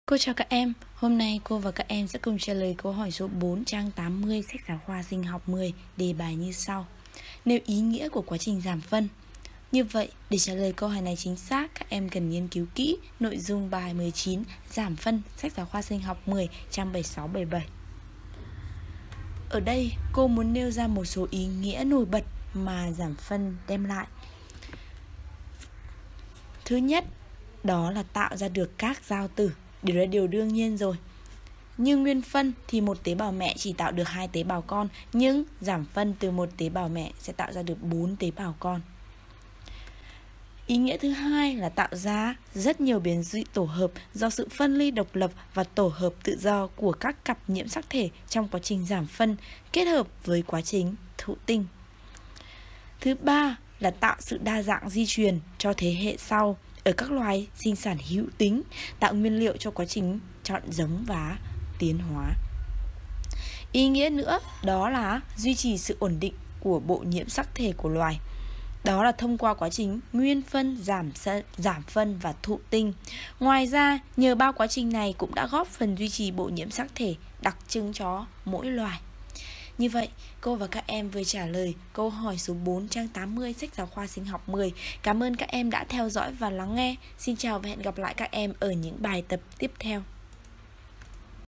Cô chào các em, hôm nay cô và các em sẽ cùng trả lời câu hỏi số 4 trang 80 sách giáo khoa sinh học 10, đề bài như sau. Nêu ý nghĩa của quá trình giảm phân. Như vậy, để trả lời câu hỏi này chính xác, các em cần nghiên cứu kỹ nội dung bài 19 giảm phân sách giáo khoa sinh học 10, trang 76-77. Ở đây, cô muốn nêu ra một số ý nghĩa nổi bật mà giảm phân đem lại. Thứ nhất, đó là tạo ra được các giao tử. Điều đó là điều đương nhiên rồi. Như nguyên phân thì một tế bào mẹ chỉ tạo được 2 tế bào con, nhưng giảm phân từ một tế bào mẹ sẽ tạo ra được 4 tế bào con. Ý nghĩa thứ hai là tạo ra rất nhiều biến dị tổ hợp do sự phân ly độc lập và tổ hợp tự do của các cặp nhiễm sắc thể trong quá trình giảm phân kết hợp với quá trình thụ tinh. Thứ ba là tạo sự đa dạng di truyền cho thế hệ sau ở các loài sinh sản hữu tính, tạo nguyên liệu cho quá trình chọn giống và tiến hóa. Ý nghĩa nữa đó là duy trì sự ổn định của bộ nhiễm sắc thể của loài. Đó là thông qua quá trình nguyên phân, giảm phân và thụ tinh. Ngoài ra, nhờ ba quá trình này cũng đã góp phần duy trì bộ nhiễm sắc thể đặc trưng cho mỗi loài. Như vậy, cô và các em vừa trả lời câu hỏi số 4 trang 80 sách giáo khoa sinh học 10. Cảm ơn các em đã theo dõi và lắng nghe. Xin chào và hẹn gặp lại các em ở những bài tập tiếp theo.